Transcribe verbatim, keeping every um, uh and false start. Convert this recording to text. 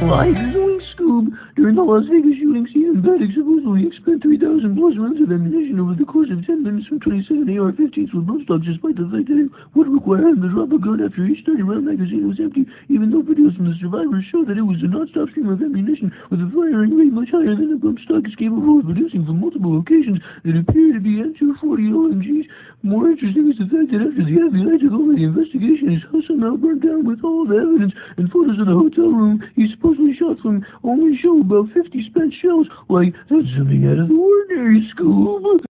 Like Zoink Scoob, during the Las Vegas shooting, Stephen Paddock supposedly spent three thousand plus rounds of ammunition over the course of ten minutes from twenty-seven A R fifteens with no stock, despite the fact that it would require him to drop a gun after each thirty round magazine was empty, even though videos from the survivors show that it was a non-stop stream of ammunition with a firing rate much higher than a bump stock is capable of producing from multiple locations that appear to be M two forty O M Gs. More interesting is the fact that after the F B I took over the investigation, his house somehow burned down with all the evidence and photos of the hotel room he supposedly shot from only show about fifty spent shells. Like, that's something out of the ordinary, Scoob.